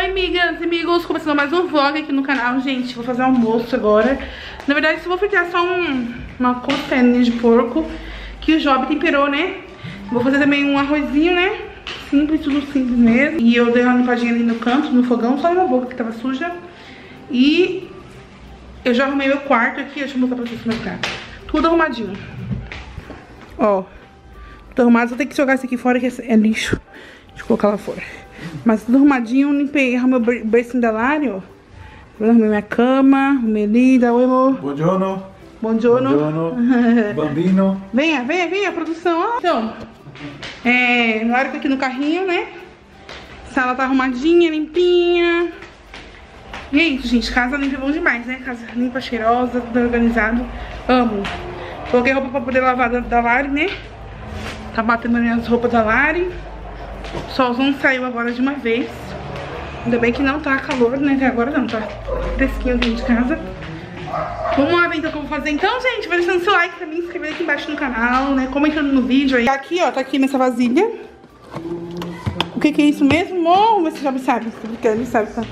Oi, amigas e amigos, começando mais um vlog aqui no canal. Gente, vou fazer almoço agora. Na verdade, eu vou fritar só uma costelinha de porco que o Job temperou, né? Vou fazer também um arrozinho, né? Simples, tudo simples mesmo. E eu dei uma limpadinha ali no canto, no fogão, só na boca que tava suja. E eu já arrumei meu quarto aqui, deixa eu mostrar pra vocês como tá. Tudo arrumadinho. Ó, tudo arrumado, só tem que jogar isso aqui fora que é lixo. Deixa eu colocar lá fora. Mas tudo arrumadinho, limpei, arrumei o bercinho da Lari, ó. Arrumei minha cama, arrumei ali, dá oi, amor. Buongiorno. Buongiorno. Buongiorno. Bambino. Venha, produção, ó. Então, Lari tá aqui no carrinho, né? A sala tá arrumadinha, limpinha. E é isso, gente, casa limpa é bom demais, né? Casa limpa, cheirosa, tudo organizado. Amo. Coloquei roupa pra poder lavar da Lari, né? Tá batendo as roupas da Lari. O solzão saiu agora de uma vez. Ainda bem que não tá calor, né? Até agora não, tá fresquinho dentro de casa. Vamos lá ver então o que eu vou fazer. Então, gente, vai deixando seu like pra mim, se inscrever aqui embaixo no canal, né? Comentando no vídeo aí. Aqui, ó, tá aqui nessa vasilha. O que é isso mesmo? Vamos ver se o Job sabe. Ele sabe, tá?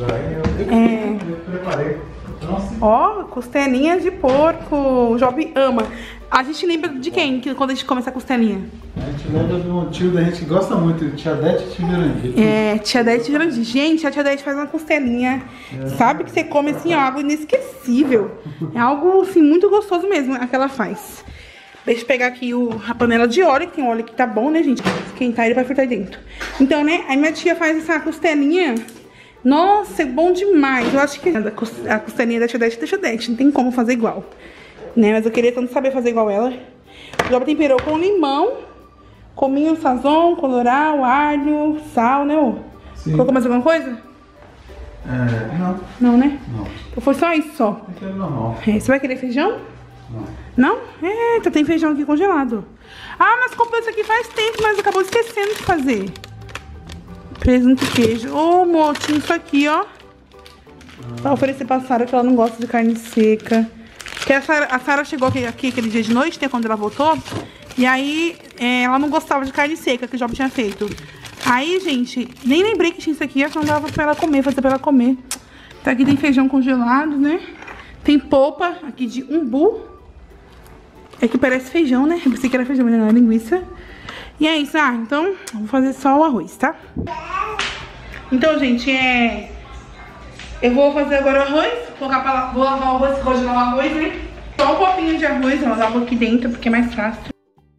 Ó, costelinha de porco. O Job ama. A gente lembra de quem quando a gente come essa costelinha? A gente lembra de um tio da gente que gosta muito, Tia Dete e Tio Jurandir. Tia Dete e Jurandir. Gente, a Tia Dete faz uma costelinha. Sabe que você come assim, ó, algo inesquecível. É algo, assim, muito gostoso mesmo, a que ela faz. Deixa eu pegar aqui a panela de óleo, que tem óleo que tá bom, né, gente? Esquentar ele vai fritar dentro. Então, né, aí minha tia faz essa costelinha. Nossa, é bom demais. Eu acho que a costelinha da Tia Dete não tem como fazer igual. Né, mas eu queria tanto saber fazer igual ela. Já temperou com limão, cominho, sazon, colorau, alho, sal, né, ô? Sim. Colocou mais alguma coisa? Não. Não, né? Não. Então foi só isso, só. Não. Você vai querer feijão? Não. Não? Eita, tem feijão aqui congelado. Ah, mas comprou isso aqui faz tempo, mas acabou esquecendo de fazer. Presunto e queijo. Ô, amor, tinha isso aqui, ó. Pra oferecer pra Sara, que ela não gosta de carne seca. Porque a Sara chegou aqui aquele dia de noite, né, quando ela voltou. E aí, ela não gostava de carne seca, que o Job tinha feito. Aí, gente, nem lembrei que tinha isso aqui. Acho que não dava pra ela comer, fazer pra ela comer. Tá, aqui tem feijão congelado, né? Tem polpa aqui de umbu. É que parece feijão, né? Eu pensei que era feijão, mas não é linguiça. E é isso, então vou fazer só o arroz, tá? Então, gente, eu vou fazer agora o arroz, vou lavar o arroz, congelar o arroz, né? Só um copinho de arroz, eu lavo aqui dentro porque é mais fácil.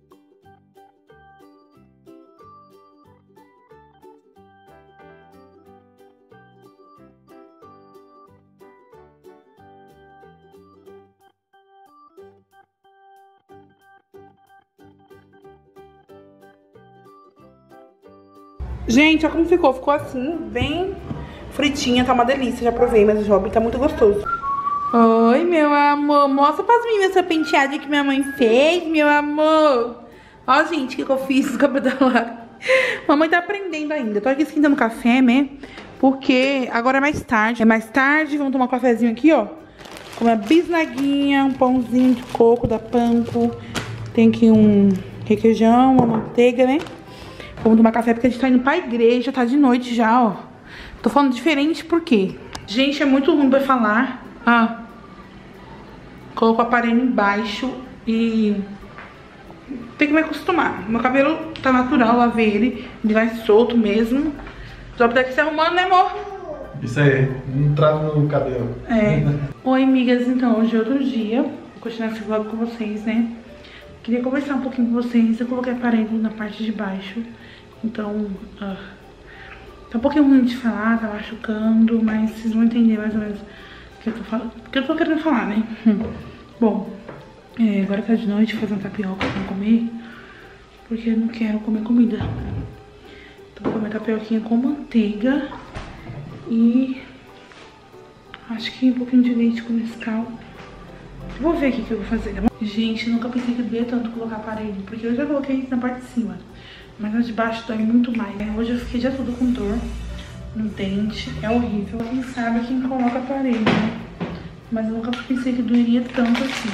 Gente, olha como ficou. Ficou assim, bem fritinha, tá uma delícia. Já provei, mas o Job tá muito gostoso. Oi, meu amor. Mostra pras meninas seu penteado que minha mãe fez, meu amor. Ó, gente, o que eu fiz no cabelo da Lara. Mamãe tá aprendendo ainda. Tô aqui esquentando café, né? Porque agora é mais tarde. É mais tarde, vamos tomar um cafezinho aqui, ó. Com uma bisnaguinha, um pãozinho de coco da Panko. Tem aqui um requeijão, uma manteiga, né? Vamos tomar café porque a gente tá indo pra igreja, tá de noite já, ó. Tô falando diferente porque, gente, é muito ruim pra falar. Coloco o aparelho embaixo e tem que me acostumar. Meu cabelo tá natural, lavei ele vai solto mesmo. Só pra daqui se arrumando, né, amor? Isso aí, um travo no cabelo. Oi, amigas, então hoje é outro dia. Vou continuar esse vlog com vocês, né? Queria conversar um pouquinho com vocês. Eu coloquei aparelho na parte de baixo. Então, tá um pouquinho ruim de falar, tá machucando, mas vocês vão entender mais ou menos o que eu tô falando, o que eu tô querendo falar, né? Bom, agora tá de noite, vou fazer uma tapioca pra comer, porque eu não quero comer comida. Então vou comer tapioquinha com manteiga e acho que um pouquinho de leite com Nescau. Vou ver aqui o que eu vou fazer. Gente, nunca pensei que doía tanto colocar aparelho, porque eu já coloquei na parte de cima. Mas na de baixo dói muito mais, né? Hoje eu fiquei já tudo com dor no dente. É horrível. Quem sabe quem coloca aparelho, né? Mas eu nunca pensei que doeria tanto assim.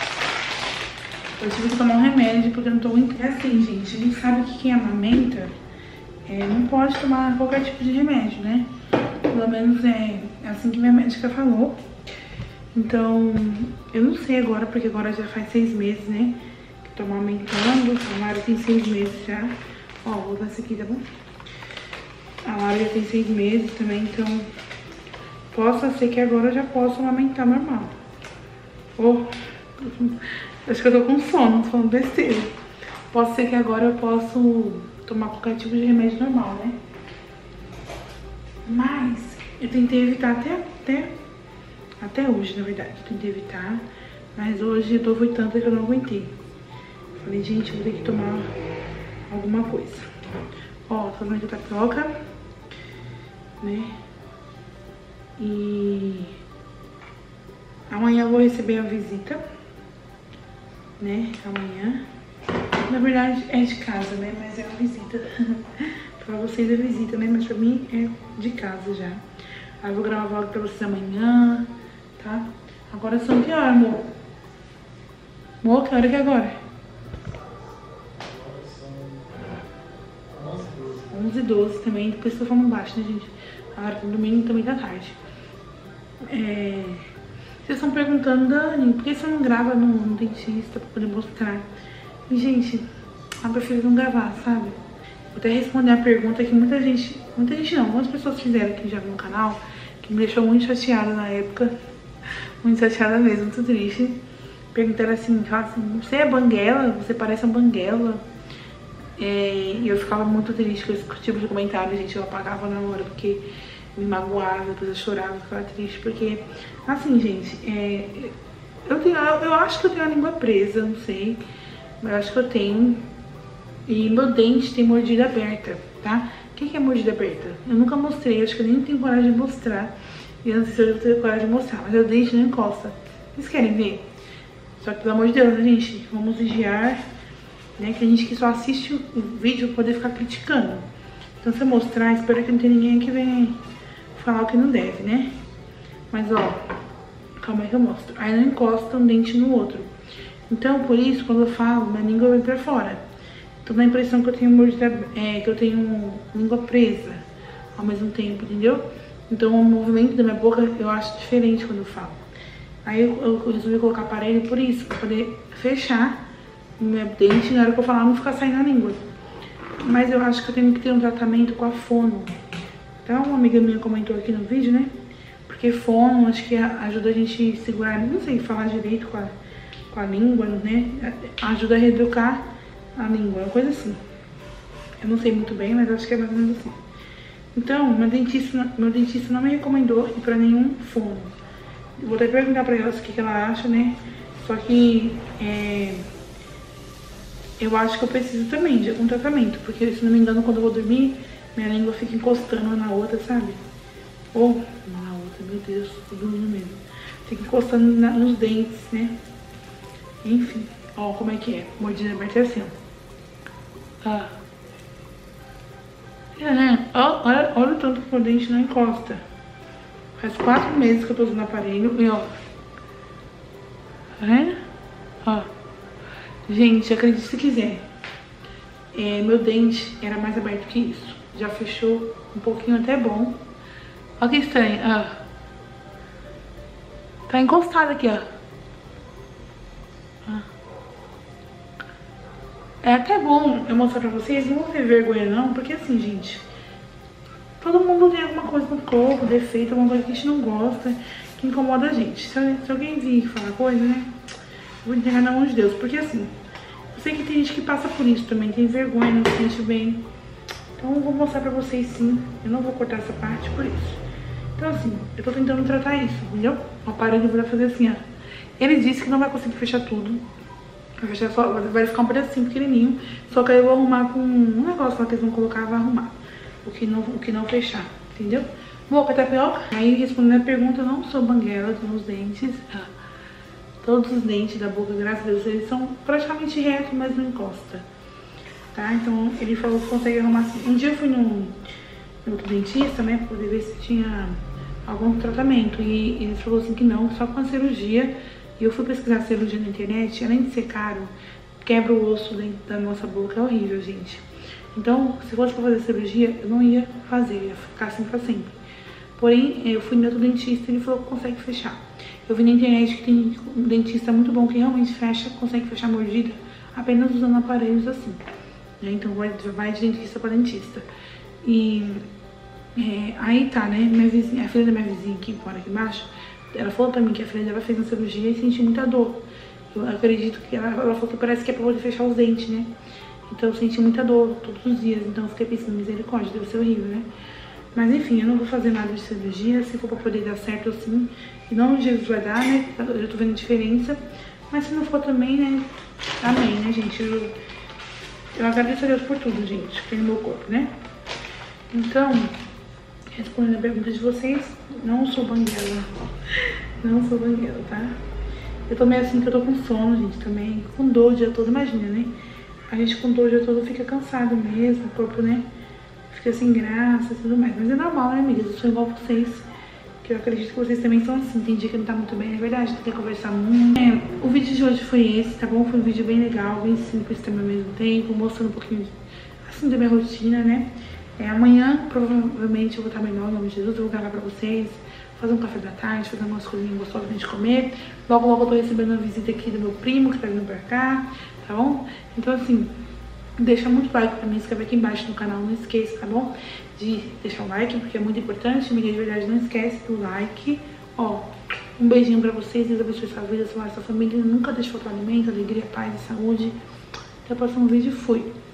Eu tive que tomar um remédio porque eu não tô muito... É assim, gente. A gente sabe que quem amamenta não pode tomar qualquer tipo de remédio, né? Pelo pelo menos é assim que minha médica falou. Então, eu não sei agora, porque agora já faz 6 meses, né? Que tô amamentando. A Lara tem 6 meses já. Ó, vou dar essa aqui, tá bom? A Lara já tem 6 meses também, então possa ser que agora eu já possa amamentar normal. Acho que eu tô com sono, tô falando besteira. Pode ser que agora eu possa tomar qualquer tipo de remédio normal, né? Mas eu tentei evitar até hoje, na verdade. Tentei evitar, mas hoje eu tô vomitando que eu não aguentei. Falei, gente, eu vou ter que tomar alguma coisa. Ó, tô fazendo aqui tapioca, né? E amanhã eu vou receber a visita, né? Amanhã. Na verdade é de casa, né? Mas é uma visita. Pra vocês é visita, né? Mas pra mim é de casa já. Aí eu vou gravar vlog pra vocês amanhã, tá? Agora são que horas, amor? Amor, que hora que é agora? 11h12 também, depois eu tô falando baixo, né, gente? Agora tá domingo também da tarde. Vocês estão perguntando, Dani, por que você não grava no dentista pra poder mostrar? E, gente, eu prefiro não gravar, sabe? Vou até responder a pergunta que muita gente não, muitas pessoas fizeram aqui já no canal, que me deixou muito chateada na época. Muito chateada mesmo, muito triste. Perguntaram assim, você é banguela? Você parece uma banguela? E eu ficava muito triste com esse tipo de comentário, gente. Eu apagava na hora porque me magoava, depois eu chorava, ficava triste. Porque, assim, gente, eu acho que eu tenho a língua presa, não sei. Mas eu acho que eu tenho. E meu dente tem mordida aberta, tá? O que é mordida aberta? Eu nunca mostrei, acho que eu nem tenho coragem de mostrar. E eu não sei se eu vou ter coragem de mostrar, mas o dente não encosta. Vocês querem ver? Só que, pelo amor de Deus, gente, vamos vigiar, né? Que a gente que só assiste o vídeo poder ficar criticando. Então, se eu mostrar, espero que não tenha ninguém que venha falar o que não deve, né? Mas, ó, calma aí que eu mostro. Aí não encosta um dente no outro. Então, por isso, quando eu falo, minha língua vem pra fora. Então dá a impressão que eu tenho que eu tenho língua presa ao mesmo tempo, entendeu? Então o movimento da minha boca eu acho diferente quando eu falo. Aí eu resolvi colocar aparelho por isso, pra poder fechar o meu dente na hora que eu falar não ficar saindo a língua. Mas eu acho que eu tenho que ter um tratamento com a fono. Então uma amiga minha comentou aqui no vídeo, né? Porque fono acho que ajuda a gente a segurar, não sei falar direito com a língua, né? Ajuda a reeducar a língua, uma coisa assim. Eu não sei muito bem, mas acho que é mais ou menos assim. Então, meu dentista não me recomendou ir pra nenhum fono. Eu vou até perguntar pra ela o que ela acha, né? Só que eu acho que eu preciso também de algum tratamento, porque se não me engano, quando eu vou dormir, minha língua fica encostando uma na outra, sabe? Ou uma na outra, meu Deus, tô dormindo mesmo. Fica encostando nos dentes, né? Enfim, ó como é que é. Mordida aberta é assim, ó. Olha o tanto que o dente não encosta. Faz 4 meses que eu tô usando o aparelho e ó. Tá vendo? Ó. Gente, acredite se quiser. Meu dente era mais aberto que isso. Já fechou um pouquinho até bom. Olha que estranho, ó. Tá encostado aqui, ó. É até bom eu mostrar pra vocês, não vou ter vergonha não, porque assim, gente, todo mundo tem alguma coisa no corpo, defeito, alguma coisa que a gente não gosta, que incomoda a gente. Se alguém vir falar coisa, né, eu vou entregar na mão de Deus, porque assim, eu sei que tem gente que passa por isso também, tem vergonha, não se sente bem. Então eu vou mostrar pra vocês sim, eu não vou cortar essa parte por isso. Então assim, eu tô tentando tratar isso, entendeu? O aparelho vai fazer assim, ó. Ele disse que não vai conseguir fechar tudo. Vai fechar só, vai ficar um pedacinho pequenininho. Só que aí eu vou arrumar com um negócio lá que eles vão colocar, vai arrumar. O que não fechar, entendeu? Boca tapioca. Aí respondendo a pergunta, eu não sou banguela dos dentes. Todos os dentes da boca, graças a Deus, eles são praticamente retos, mas não encosta. Tá? Então ele falou que consegue arrumar assim. Um dia eu fui no outro dentista, né, pra poder ver se tinha algum tratamento. E ele falou assim que não, só com a cirurgia. E eu fui pesquisar cirurgia na internet, além de ser caro, quebra o osso dentro da nossa boca, é horrível, gente. Então, se fosse pra fazer cirurgia, eu não ia fazer, ia ficar assim pra sempre. Porém, eu fui no outro dentista e ele falou que consegue fechar. Eu vi na internet que tem um dentista muito bom que realmente fecha, consegue fechar a mordida apenas usando aparelhos assim, né? Então vai de dentista para dentista. E aí tá, né? Minha vizinha, a filha da minha vizinha aqui fora, aqui embaixo, ela falou pra mim que a filha dela fez uma cirurgia e sentiu muita dor. Eu acredito que ela falou que parece que é pra poder fechar os dentes, né? Então eu senti muita dor todos os dias, então eu fiquei pensando, misericórdia, deve ser horrível, né? Mas enfim, eu não vou fazer nada de cirurgia, se for pra poder dar certo assim, em nome de Jesus vai dar, né? Eu já tô vendo a diferença, mas se não for também, né? Amém, né, gente? Eu agradeço a Deus por tudo, gente, que tem no meu corpo, né? Então, respondendo a pergunta de vocês, não sou banguela, não sou banguela, tá? Eu tô meio assim que eu tô com sono, gente, também, com dor o dia todo, imagina, né? A gente com dor o dia todo fica cansado mesmo, o corpo, né? Fica sem graça e tudo mais. Mas é normal, né, amigas? Eu sou igual a vocês, que eu acredito que vocês também são assim. Tem dia que não tá muito bem, é verdade, tem que conversar muito. O vídeo de hoje foi esse, tá bom? Foi um vídeo bem legal, bem simples também ao mesmo tempo, mostrando um pouquinho, assim, da minha rotina, né? Amanhã, provavelmente, eu vou estar melhor, em nome de Jesus, eu vou gravar pra vocês, fazer um café da tarde, fazer umas coisinhas gostosas pra gente comer. Logo, logo eu tô recebendo uma visita aqui do meu primo, que tá vindo pra cá, tá bom? Então, assim, deixa muito like pra mim, inscreve aqui embaixo no canal, não esqueça, tá bom? De deixar o like, porque é muito importante, amiga, de verdade, não esquece do like. Ó, um beijinho pra vocês, Deus abençoe sua vida, sua família, nunca deixe faltar alimento, alegria, paz e saúde. Até o próximo vídeo, fui!